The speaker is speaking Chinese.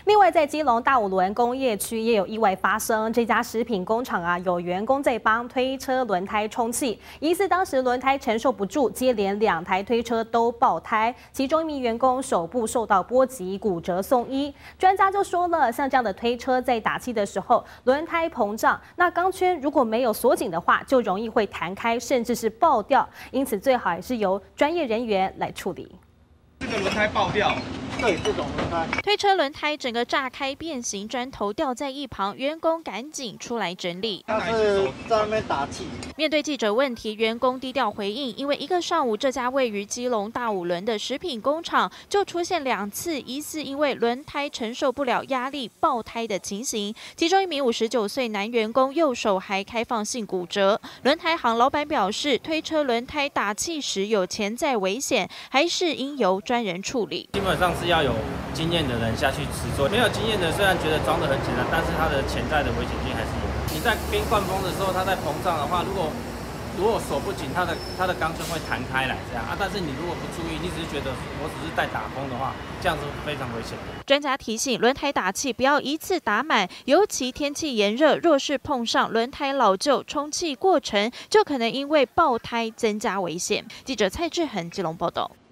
另外，在基隆大五轮工业区也有意外发生，这家食品工厂啊，有员工在帮推车轮胎充气，疑似当时轮胎承受不住，接连2台推车都爆胎，其中一名员工手部受到波及，骨折送医。专家就说了，像这样的推车在打气的时候，轮胎膨胀，那钢圈如果没有锁紧的话，就容易会弹开，甚至是爆掉，因此最好还是由专业人员来处理。 这个轮胎爆掉。 对，这种轮胎， 推车轮胎整个炸开变形，砖头掉在一旁，员工赶紧出来整理。 他是在那边打气。 面对记者问题，员工低调回应，因为一个上午，这家位于基隆大五轮的食品工厂就出现2次疑似因为轮胎承受不了压力爆胎的情形，其中一名59岁男员工右手还开放性骨折。轮胎行老板表示，推车轮胎打气时有潜在危险，还是应由专人处理。 基本上是要有经验的人下去实做，没有经验的虽然觉得装得很简单，但是它的潜在的危险性还是有。你在边灌风的时候，它在膨胀的话，如果锁不紧，它的钢圈会弹开来这样啊。但是你如果不注意，你只是觉得我只是带打风的话，这样是非常危险的。 专家提醒，轮胎打气不要一次打满，尤其天气炎热，若是碰上轮胎老旧，充气过程就可能因为爆胎增加危险。记者蔡志恒基隆报道。